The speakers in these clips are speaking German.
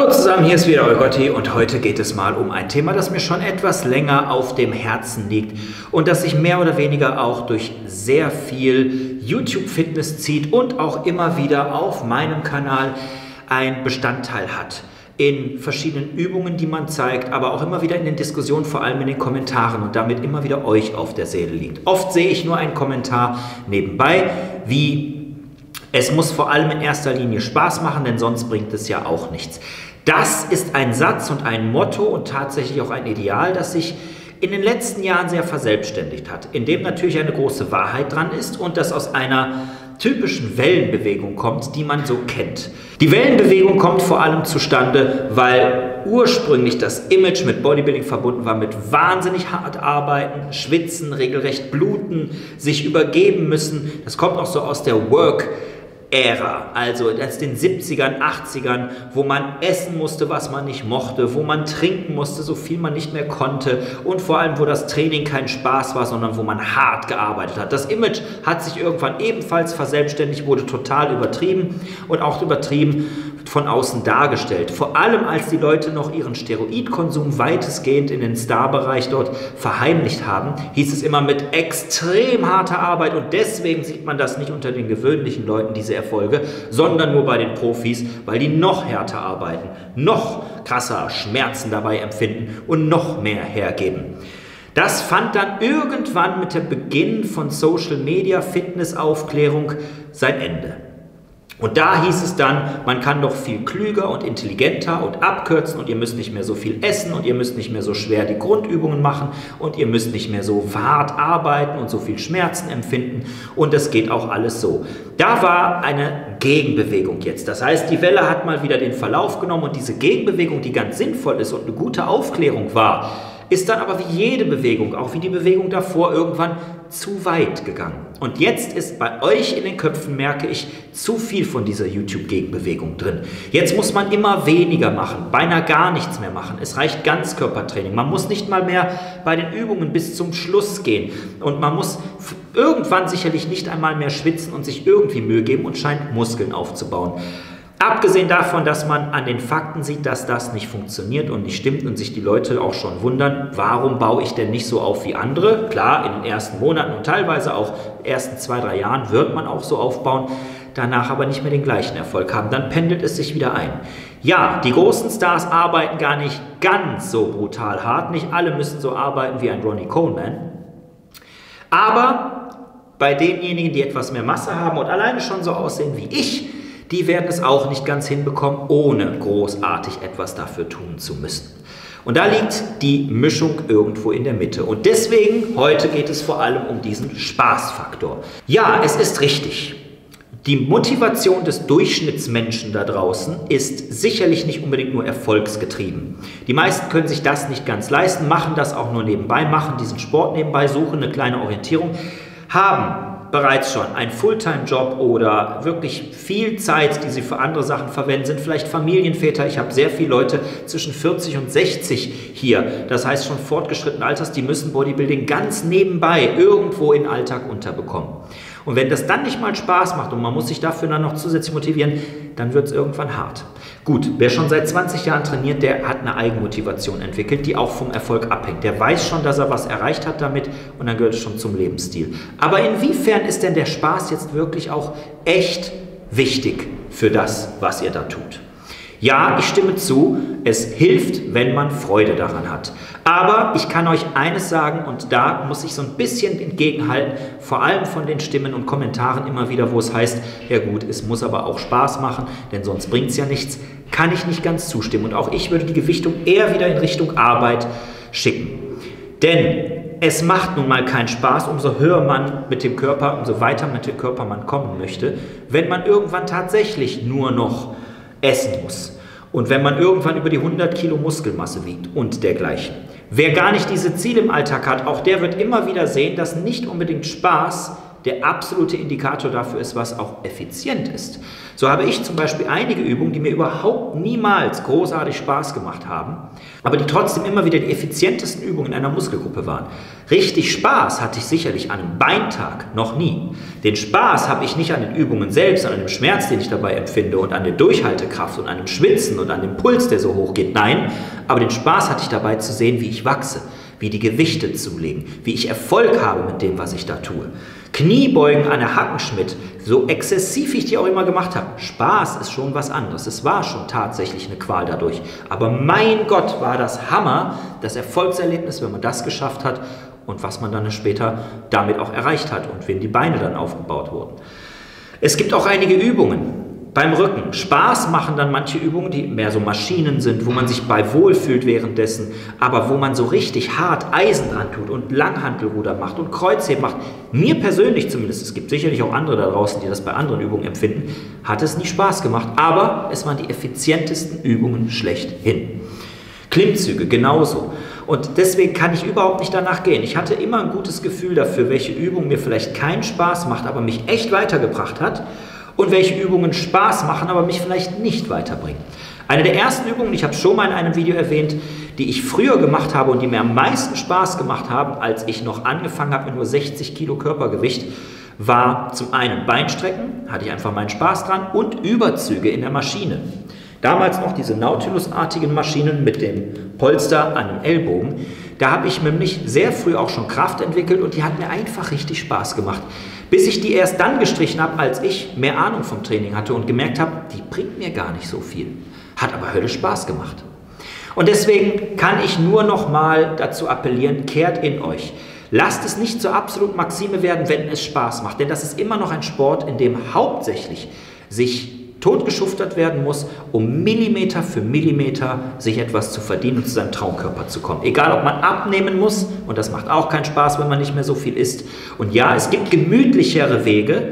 Hallo zusammen, hier ist wieder euer Gotti und heute geht es mal um ein Thema, das mir schon etwas länger auf dem Herzen liegt und das sich mehr oder weniger auch durch sehr viel YouTube-Fitness zieht und auch immer wieder auf meinem Kanal ein Bestandteil hat. In verschiedenen Übungen, die man zeigt, aber auch immer wieder in den Diskussionen, vor allem in den Kommentaren und damit immer wieder euch auf der Seele liegt. Oft sehe ich nur einen Kommentar nebenbei, wie: Es muss vor allem in erster Linie Spaß machen, denn sonst bringt es ja auch nichts. Das ist ein Satz und ein Motto und tatsächlich auch ein Ideal, das sich in den letzten Jahren sehr verselbstständigt hat, in dem natürlich eine große Wahrheit dran ist und das aus einer typischen Wellenbewegung kommt, die man so kennt. Die Wellenbewegung kommt vor allem zustande, weil ursprünglich das Image mit Bodybuilding verbunden war mit wahnsinnig hart arbeiten, schwitzen, regelrecht bluten, sich übergeben müssen. Das kommt auch so aus der Work-Ära, also aus den 70ern, 80ern, wo man essen musste, was man nicht mochte, wo man trinken musste, so viel man nicht mehr konnte und vor allem, wo das Training kein Spaß war, sondern wo man hart gearbeitet hat. Das Image hat sich irgendwann ebenfalls verselbstständigt, wurde total übertrieben und auch übertrieben von außen dargestellt. Vor allem, als die Leute noch ihren Steroidkonsum weitestgehend in den Star-Bereich dort verheimlicht haben, hieß es immer mit extrem harter Arbeit und deswegen sieht man das nicht unter den gewöhnlichen Leuten, diese Erfolge, sondern nur bei den Profis, weil die noch härter arbeiten, noch krasser Schmerzen dabei empfinden und noch mehr hergeben. Das fand dann irgendwann mit dem Beginn von Social Media, Fitness-Aufklärung sein Ende. Und da hieß es dann, man kann doch viel klüger und intelligenter und abkürzen und ihr müsst nicht mehr so viel essen und ihr müsst nicht mehr so schwer die Grundübungen machen und ihr müsst nicht mehr so hart arbeiten und so viel Schmerzen empfinden und das geht auch alles so. Da war eine Gegenbewegung jetzt. Das heißt, die Welle hat mal wieder den Verlauf genommen und diese Gegenbewegung, die ganz sinnvoll ist und eine gute Aufklärung war, ist dann aber wie jede Bewegung, auch wie die Bewegung davor, irgendwann zu weit gegangen. Und jetzt ist bei euch in den Köpfen, merke ich, zu viel von dieser YouTube-Gegenbewegung drin. Jetzt muss man immer weniger machen, beinahe gar nichts mehr machen. Es reicht Ganzkörpertraining. Man muss nicht mal mehr bei den Übungen bis zum Schluss gehen. Und man muss irgendwann sicherlich nicht einmal mehr schwitzen und sich irgendwie Mühe geben und scheint Muskeln aufzubauen. Abgesehen davon, dass man an den Fakten sieht, dass das nicht funktioniert und nicht stimmt und sich die Leute auch schon wundern, warum baue ich denn nicht so auf wie andere? Klar, in den ersten Monaten und teilweise auch in den ersten 2, 3 Jahren wird man auch so aufbauen, danach aber nicht mehr den gleichen Erfolg haben. Dann pendelt es sich wieder ein. Ja, die großen Stars arbeiten gar nicht ganz so brutal hart. Nicht alle müssen so arbeiten wie ein Ronnie Coleman. Aber bei denjenigen, die etwas mehr Masse haben und alleine schon so aussehen wie ich, die werden es auch nicht ganz hinbekommen, ohne großartig etwas dafür tun zu müssen. Und da liegt die Mischung irgendwo in der Mitte. Und deswegen, heute geht es vor allem um diesen Spaßfaktor. Ja, es ist richtig. Die Motivation des Durchschnittsmenschen da draußen ist sicherlich nicht unbedingt nur erfolgsgetrieben. Die meisten können sich das nicht ganz leisten, machen das auch nur nebenbei, machen diesen Sport nebenbei, suchen eine kleine Orientierung, haben bereits schon einen Fulltime-Job oder wirklich viel Zeit, die sie für andere Sachen verwenden, sind vielleicht Familienväter. Ich habe sehr viele Leute zwischen 40 und 60 hier, das heißt schon fortgeschrittenen Alters, die müssen Bodybuilding ganz nebenbei irgendwo in den Alltag unterbekommen. Und wenn das dann nicht mal Spaß macht und man muss sich dafür dann noch zusätzlich motivieren, dann wird es irgendwann hart. Gut, wer schon seit 20 Jahren trainiert, der hat eine Eigenmotivation entwickelt, die auch vom Erfolg abhängt. Der weiß schon, dass er was erreicht hat damit und dann gehört es schon zum Lebensstil. Aber inwiefern ist denn der Spaß jetzt wirklich auch echt wichtig für das, was ihr da tut? Ja, ich stimme zu, es hilft, wenn man Freude daran hat. Aber ich kann euch eines sagen, und da muss ich so ein bisschen entgegenhalten, vor allem von den Stimmen und Kommentaren immer wieder, wo es heißt, ja gut, es muss aber auch Spaß machen, denn sonst bringt es ja nichts, kann ich nicht ganz zustimmen. Und auch ich würde die Gewichtung eher wieder in Richtung Arbeit schicken. Denn es macht nun mal keinen Spaß, umso höher man mit dem Körper, umso weiter mit dem Körper man kommen möchte, wenn man irgendwann tatsächlich nur noch essen muss. Und wenn man irgendwann über die 100 Kilo Muskelmasse wiegt und dergleichen. Wer gar nicht diese Ziele im Alltag hat, auch der wird immer wieder sehen, dass nicht unbedingt Spaß der absolute Indikator dafür ist, was auch effizient ist. So habe ich zum Beispiel einige Übungen, die mir überhaupt niemals großartig Spaß gemacht haben, aber die trotzdem immer wieder die effizientesten Übungen in einer Muskelgruppe waren. Richtig Spaß hatte ich sicherlich an einem Beintag noch nie. Den Spaß habe ich nicht an den Übungen selbst, an dem Schmerz, den ich dabei empfinde und an der Durchhaltekraft und an dem Schwitzen und an dem Puls, der so hoch geht. Nein, aber den Spaß hatte ich dabei zu sehen, wie ich wachse, wie die Gewichte zulegen, wie ich Erfolg habe mit dem, was ich da tue. Kniebeugen an der Hackenschmidt, so exzessiv ich die auch immer gemacht habe. Spaß ist schon was anderes. Es war schon tatsächlich eine Qual dadurch. Aber mein Gott, war das Hammer, das Erfolgserlebnis, wenn man das geschafft hat und was man dann später damit auch erreicht hat und wenn die Beine dann aufgebaut wurden. Es gibt auch einige Übungen beim Rücken. Spaß machen dann manche Übungen, die mehr so Maschinen sind, wo man sich bei wohlfühlt währenddessen, aber wo man so richtig hart Eisen dran tut und Langhantelruder macht und Kreuzheben macht. Mir persönlich zumindest, es gibt sicherlich auch andere da draußen, die das bei anderen Übungen empfinden, hat es nie Spaß gemacht, aber es waren die effizientesten Übungen schlechthin. Klimmzüge genauso. Und deswegen kann ich überhaupt nicht danach gehen. Ich hatte immer ein gutes Gefühl dafür, welche Übung mir vielleicht keinen Spaß macht, aber mich echt weitergebracht hat. Und welche Übungen Spaß machen, aber mich vielleicht nicht weiterbringen. Eine der ersten Übungen, ich habe es schon mal in einem Video erwähnt, die ich früher gemacht habe und die mir am meisten Spaß gemacht haben, als ich noch angefangen habe mit nur 60 Kilo Körpergewicht, war zum einen Beinstrecken, hatte ich einfach meinen Spaß dran, und Überzüge in der Maschine. Damals noch diese Nautilus-artigen Maschinen mit dem Polster an den Ellbogen. Da habe ich nämlich sehr früh auch schon Kraft entwickelt und die hat mir einfach richtig Spaß gemacht. Bis ich die erst dann gestrichen habe, als ich mehr Ahnung vom Training hatte und gemerkt habe, die bringt mir gar nicht so viel. Hat aber höllisch Spaß gemacht. Und deswegen kann ich nur noch mal dazu appellieren, kehrt in euch. Lasst es nicht zur absoluten Maxime werden, wenn es Spaß macht. Denn das ist immer noch ein Sport, in dem hauptsächlich sich totgeschuftet werden muss, um Millimeter für Millimeter sich etwas zu verdienen und zu seinem Traumkörper zu kommen. Egal, ob man abnehmen muss, und das macht auch keinen Spaß, wenn man nicht mehr so viel isst. Und ja, es gibt gemütlichere Wege,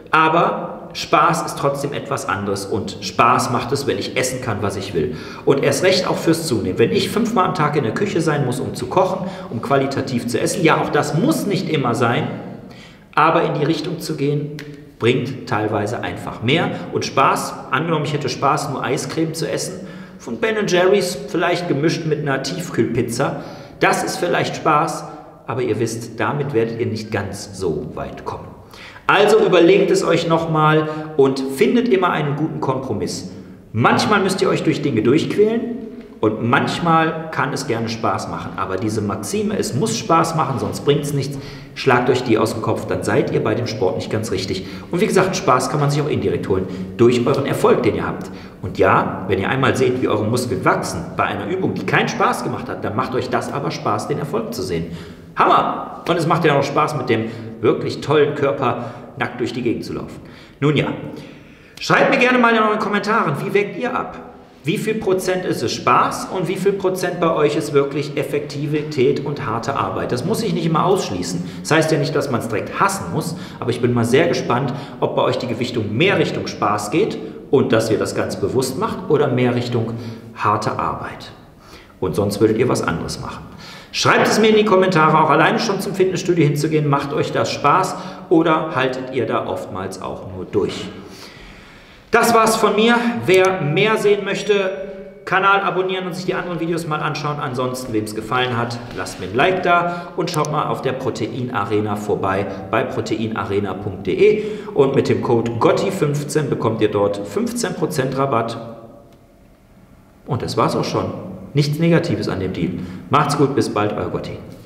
aber Spaß ist trotzdem etwas anderes und Spaß macht es, wenn ich essen kann, was ich will. Und erst recht auch fürs Zunehmen. Wenn ich 5-mal am Tag in der Küche sein muss, um zu kochen, um qualitativ zu essen, ja, auch das muss nicht immer sein, aber in die Richtung zu gehen, bringt teilweise einfach mehr und Spaß. Angenommen, ich hätte Spaß, nur Eiscreme zu essen, von Ben & Jerry's, vielleicht gemischt mit einer Tiefkühlpizza. Das ist vielleicht Spaß, aber ihr wisst, damit werdet ihr nicht ganz so weit kommen. Also überlegt es euch nochmal und findet immer einen guten Kompromiss. Manchmal müsst ihr euch durch Dinge durchquälen und manchmal kann es gerne Spaß machen. Aber diese Maxime, es muss Spaß machen, sonst bringt es nichts, schlagt euch die aus dem Kopf, dann seid ihr bei dem Sport nicht ganz richtig. Und wie gesagt, Spaß kann man sich auch indirekt holen, durch euren Erfolg, den ihr habt. Und ja, wenn ihr einmal seht, wie eure Muskeln wachsen, bei einer Übung, die keinen Spaß gemacht hat, dann macht euch das aber Spaß, den Erfolg zu sehen. Hammer! Und es macht ja auch Spaß, mit dem wirklich tollen Körper nackt durch die Gegend zu laufen. Nun ja, schreibt mir gerne mal in euren Kommentaren, wie wägt ihr ab? Wie viel Prozent ist es Spaß und wie viel Prozent bei euch ist wirklich Effektivität und harte Arbeit? Das muss ich nicht immer ausschließen. Das heißt ja nicht, dass man es direkt hassen muss, aber ich bin mal sehr gespannt, ob bei euch die Gewichtung mehr Richtung Spaß geht und dass ihr das ganz bewusst macht oder mehr Richtung harte Arbeit. Und sonst würdet ihr was anderes machen. Schreibt es mir in die Kommentare, auch alleine schon zum Fitnessstudio hinzugehen, macht euch das Spaß oder haltet ihr da oftmals auch nur durch? Das war's von mir. Wer mehr sehen möchte, Kanal abonnieren und sich die anderen Videos mal anschauen. Ansonsten, wem es gefallen hat, lasst mir ein Like da und schaut mal auf der Proteinarena vorbei bei proteinarena.de und mit dem Code GOTTI15 bekommt ihr dort 15% Rabatt. Und das war's auch schon. Nichts Negatives an dem Deal. Macht's gut, bis bald, euer Gotti.